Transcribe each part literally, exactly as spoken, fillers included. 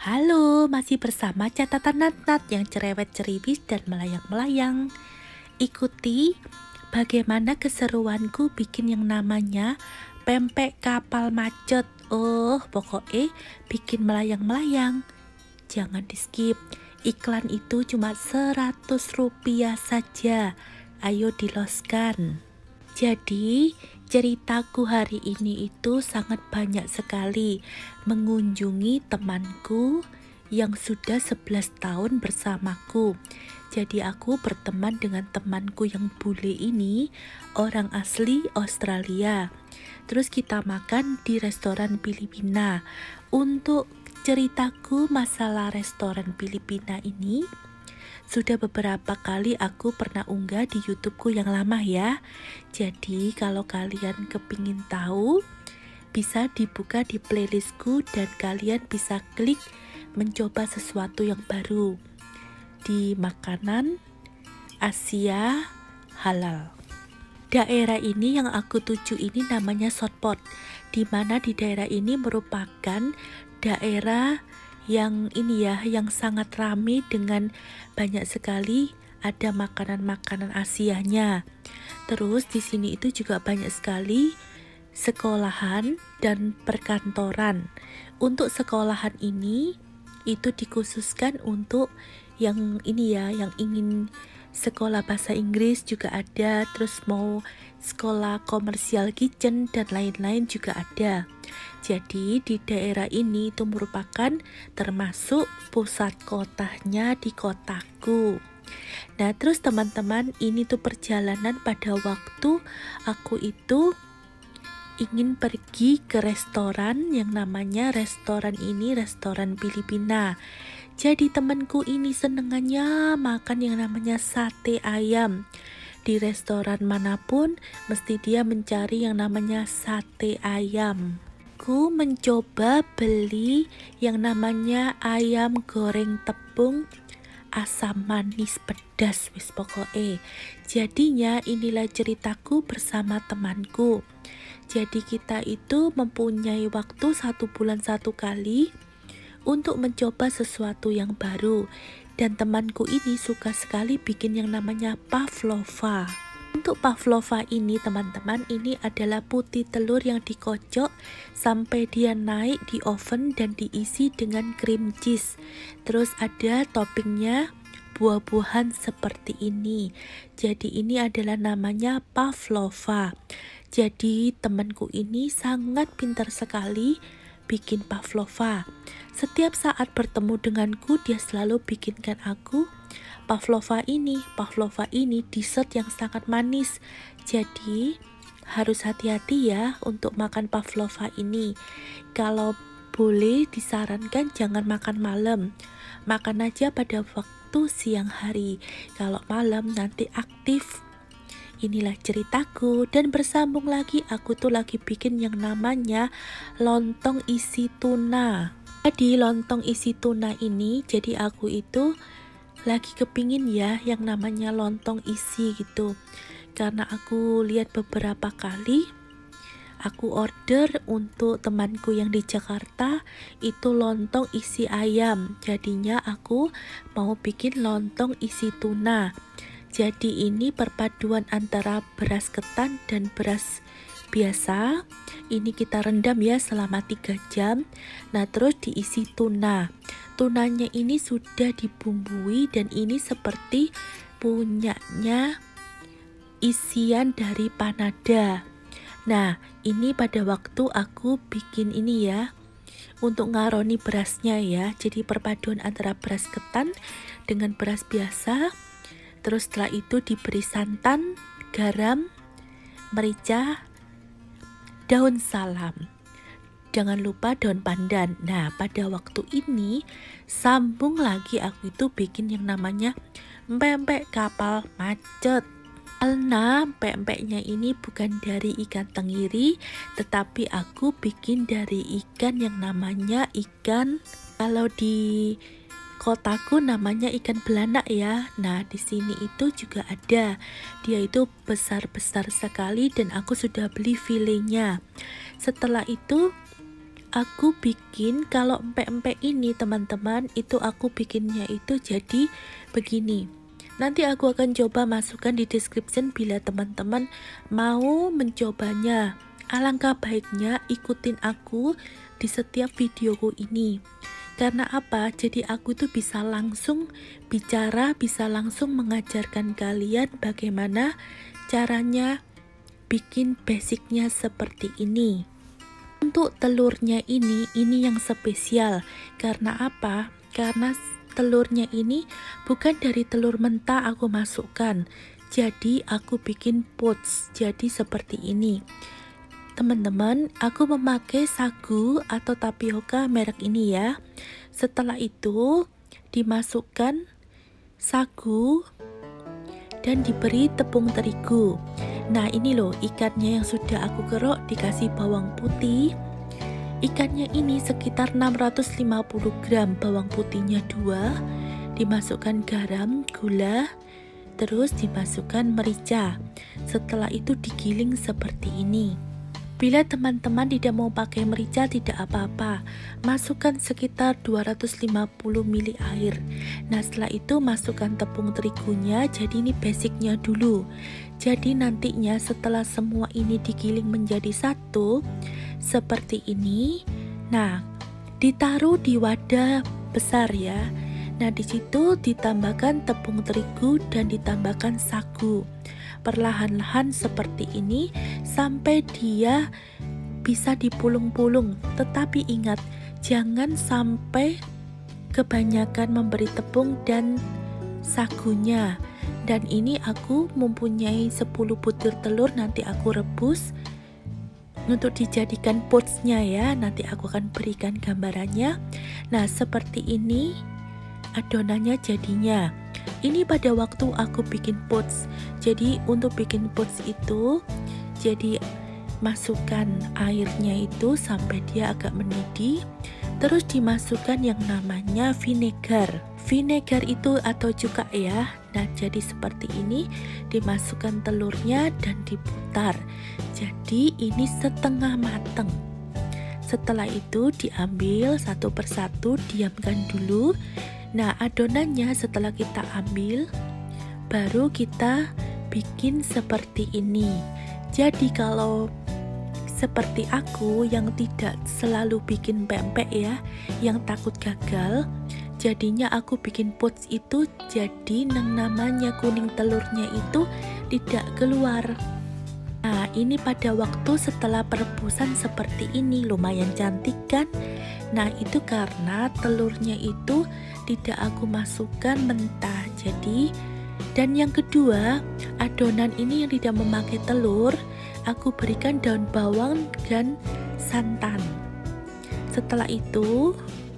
Halo, masih bersama catatan Nat-Nat yang cerewet ceribis dan melayang-melayang. Ikuti bagaimana keseruanku bikin yang namanya pempek kapal macet. Oh, pokoknya bikin melayang-melayang. Jangan di skip, iklan itu cuma seratus rupiah saja. Ayo diloskan. Jadi, ceritaku hari ini itu sangat banyak sekali mengunjungi temanku yang sudah sebelas tahun bersamaku. Jadi aku berteman dengan temanku yang bule ini, orang asli Australia. Terus kita makan di restoran Filipina. Untuk ceritaku masalah restoran Filipina ini, sudah beberapa kali aku pernah unggah di YouTubeku yang lama ya. Jadi kalau kalian kepingin tahu, bisa dibuka di playlistku dan kalian bisa klik mencoba sesuatu yang baru di makanan Asia halal. Daerah ini yang aku tuju ini namanya Sotpot, di mana di daerah ini merupakan daerah yang ini ya, yang sangat ramai dengan banyak sekali ada makanan-makanan Asianya. Terus di sini itu juga banyak sekali sekolahan dan perkantoran. Untuk sekolahan ini itu dikhususkan untuk yang ini ya, yang ingin sekolah bahasa Inggris juga ada, terus mau sekolah komersial kitchen dan lain-lain juga ada. Jadi di daerah ini itu merupakan termasuk pusat kotanya di kotaku. Nah terus teman-teman, ini tuh perjalanan pada waktu aku itu ingin pergi ke restoran yang namanya restoran ini restoran Filipina. Jadi temanku ini senengannya makan yang namanya sate ayam. Di restoran manapun mesti dia mencari yang namanya sate ayam. Aku mencoba beli yang namanya ayam goreng tepung asam manis pedas wis pokoknya. Jadinya inilah ceritaku bersama temanku. Jadi kita itu mempunyai waktu satu bulan satu kali untuk mencoba sesuatu yang baru. Dan temanku ini suka sekali bikin yang namanya pavlova. Untuk pavlova ini teman-teman, ini adalah putih telur yang dikocok sampai dia naik di oven dan diisi dengan cream cheese. Terus ada toppingnya buah-buahan seperti ini. Jadi ini adalah namanya pavlova. Jadi temanku ini sangat pintar sekali bikin pavlova. Setiap saat bertemu denganku, dia selalu bikinkan aku pavlova ini. Pavlova ini dessert yang sangat manis. Jadi harus hati-hati ya untuk makan pavlova ini. Kalau boleh disarankan jangan makan malam. Makan aja pada waktu siang hari. Kalau malam nanti aktif. Inilah ceritaku, dan bersambung lagi, aku tuh lagi bikin yang namanya lontong isi tuna. Jadi lontong isi tuna ini, jadi aku itu lagi kepingin ya yang namanya lontong isi gitu. Karena aku lihat beberapa kali, aku order untuk temanku yang di Jakarta itu lontong isi ayam. Jadinya aku mau bikin lontong isi tuna. Jadi ini perpaduan antara beras ketan dan beras biasa. Ini kita rendam ya selama tiga jam. Nah terus diisi tuna. Tunanya ini sudah dibumbui dan ini seperti punyanya isian dari panada. Nah ini pada waktu aku bikin ini ya, untuk ngaroni berasnya ya. Jadi perpaduan antara beras ketan dengan beras biasa. Terus setelah itu diberi santan, garam, merica, daun salam. Jangan lupa daun pandan. Nah pada waktu ini sambung lagi aku itu bikin yang namanya pempek kapal macet. Karena pempeknya ini bukan dari ikan tenggiri, tetapi aku bikin dari ikan yang namanya ikan, kalau di kotaku namanya ikan belanak ya. Nah di sini itu juga ada, dia itu besar-besar sekali dan aku sudah beli filenya. Setelah itu aku bikin kalau empek-empek ini teman-teman, itu aku bikinnya itu jadi begini. Nanti aku akan coba masukkan di description bila teman-teman mau mencobanya. Alangkah baiknya ikutin aku di setiap videoku ini. Karena apa? Jadi aku tuh bisa langsung bicara, bisa langsung mengajarkan kalian bagaimana caranya bikin basicnya seperti ini. Untuk telurnya ini, ini yang spesial. Karena apa? Karena telurnya ini bukan dari telur mentah aku masukkan. Jadi aku bikin poach. Jadi seperti ini. Teman-teman, aku memakai sagu atau tapioka merek ini ya. Setelah itu dimasukkan sagu dan diberi tepung terigu. Nah ini loh ikannya yang sudah aku kerok, dikasih bawang putih. Ikannya ini sekitar enam ratus lima puluh gram, bawang putihnya dua, dimasukkan garam, gula, terus dimasukkan merica. Setelah itu digiling seperti ini. Bila teman-teman tidak mau pakai merica tidak apa-apa, masukkan sekitar dua ratus lima puluh mililiter air. Nah setelah itu masukkan tepung terigunya, jadi ini basicnya dulu. Jadi nantinya setelah semua ini digiling menjadi satu seperti ini, nah ditaruh di wadah besar ya. Nah di situ ditambahkan tepung terigu dan ditambahkan sagu. Perlahan-lahan seperti ini sampai dia bisa dipulung-pulung. Tetapi ingat, jangan sampai kebanyakan memberi tepung dan sagunya. Dan ini aku mempunyai sepuluh butir telur, nanti aku rebus untuk dijadikan poachnya ya. Nanti aku akan berikan gambarannya. Nah seperti ini adonannya jadinya. Ini pada waktu aku bikin poach. Jadi untuk bikin poach itu, jadi masukkan airnya itu sampai dia agak mendidih. Terus dimasukkan yang namanya vinegar. Vinegar itu atau cuka ya. Nah jadi seperti ini, dimasukkan telurnya dan diputar. Jadi ini setengah mateng. Setelah itu diambil satu persatu, diamkan dulu. Nah adonannya setelah kita ambil, baru kita bikin seperti ini. Jadi kalau seperti aku yang tidak selalu bikin pempek ya, yang takut gagal, jadinya aku bikin poach itu jadi yang namanya kuning telurnya itu tidak keluar. Nah ini pada waktu setelah perebusan seperti ini, lumayan cantik kan? Nah itu karena telurnya itu tidak aku masukkan mentah. Jadi, dan yang kedua, adonan ini yang tidak memakai telur, aku berikan daun bawang dan santan. Setelah itu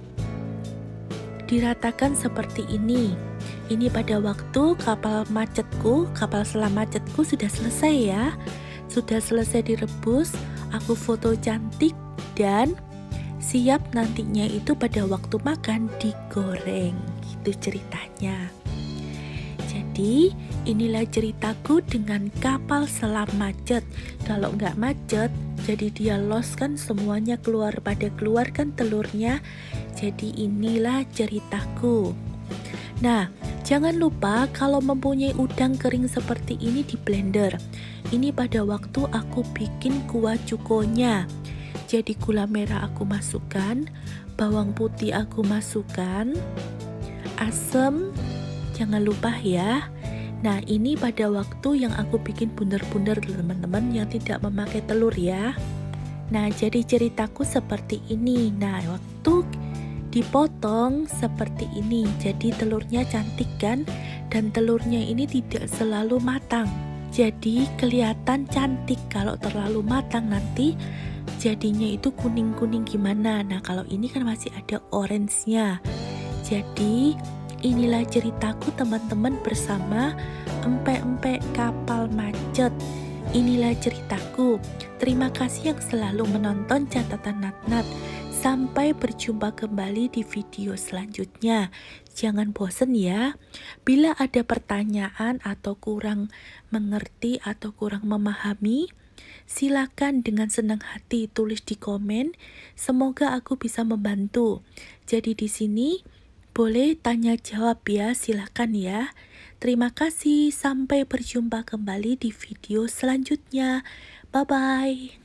diratakan seperti ini. Ini pada waktu kapal macetku, kapal selam macetku sudah selesai ya. Sudah selesai direbus, aku foto cantik dan siap nantinya itu pada waktu makan digoreng. Gitu ceritanya. Jadi inilah ceritaku dengan kapal selam macet. Kalau nggak macet, jadi dia los kan semuanya keluar, pada keluarkan telurnya. Jadi inilah ceritaku. Nah, jangan lupa kalau mempunyai udang kering seperti ini di blender. Ini pada waktu aku bikin kuah cukonya. Jadi gula merah aku masukkan, bawang putih aku masukkan, asam jangan lupa ya. Nah ini pada waktu yang aku bikin bundar-bundar teman-teman yang tidak memakai telur ya. Nah jadi ceritaku seperti ini. Nah waktu dipotong seperti ini, jadi telurnya cantik kan, dan telurnya ini tidak selalu matang. Jadi kelihatan cantik. Kalau terlalu matang nanti jadinya itu kuning-kuning gimana. Nah kalau ini kan masih ada orange-nya. Jadi inilah ceritaku teman-teman bersama empek-empek kapal macet. Inilah ceritaku. Terima kasih yang selalu menonton catatan Nat-Nat. Sampai berjumpa kembali di video selanjutnya. Jangan bosen ya. Bila ada pertanyaan atau kurang mengerti atau kurang memahami, Silakan dengan senang hati tulis di komen. Semoga aku bisa membantu. Jadi di sini boleh tanya jawab ya, silakan ya. Terima kasih, sampai berjumpa kembali di video selanjutnya. Bye bye.